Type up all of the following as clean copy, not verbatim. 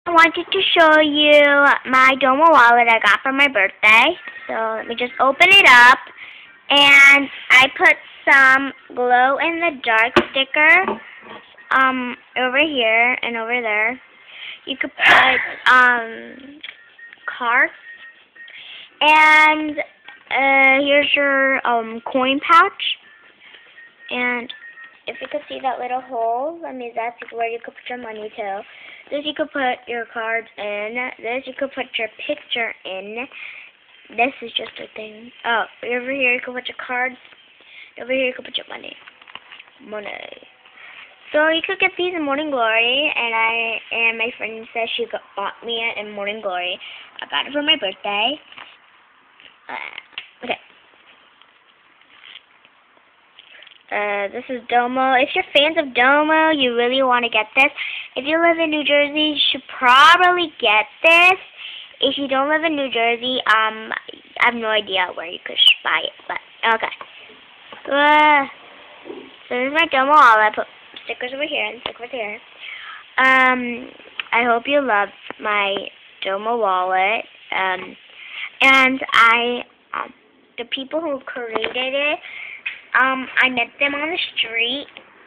I wanted to show you my Domo wallet I got for my birthday. So let me just open it up. And I put some glow in the dark sticker over here and over there. You could put cards. And here's your coin pouch. And if you could see that little hole, I mean that's where you could put your money too. This you could put your cards in. This you could put your picture in. This is just a thing. Oh, over here you could put your cards. Over here you could put your money. So you could get these in Morning Glory, and my friend says she bought me it in Morning Glory. I got it for my birthday. Okay. This is Domo. If you're fans of Domo, you really want to get this. If you live in New Jersey, you should probably get this. If you don't live in New Jersey, I have no idea where you could buy it, but okay. So this is my Domo wallet. I put stickers over here and stickers over here. I hope you love my Domo wallet. And the people who created it, I met them on the street.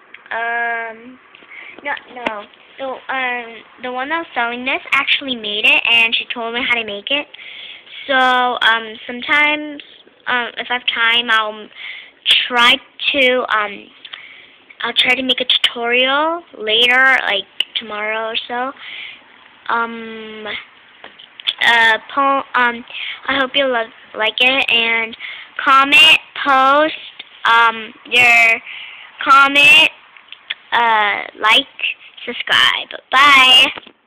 The one that was selling this actually made it, and she told me how to make it. So, sometimes, if I have time, I'll try to make a tutorial later, like tomorrow or so. I hope you like it, and comment, post, your comment, like, subscribe. Bye.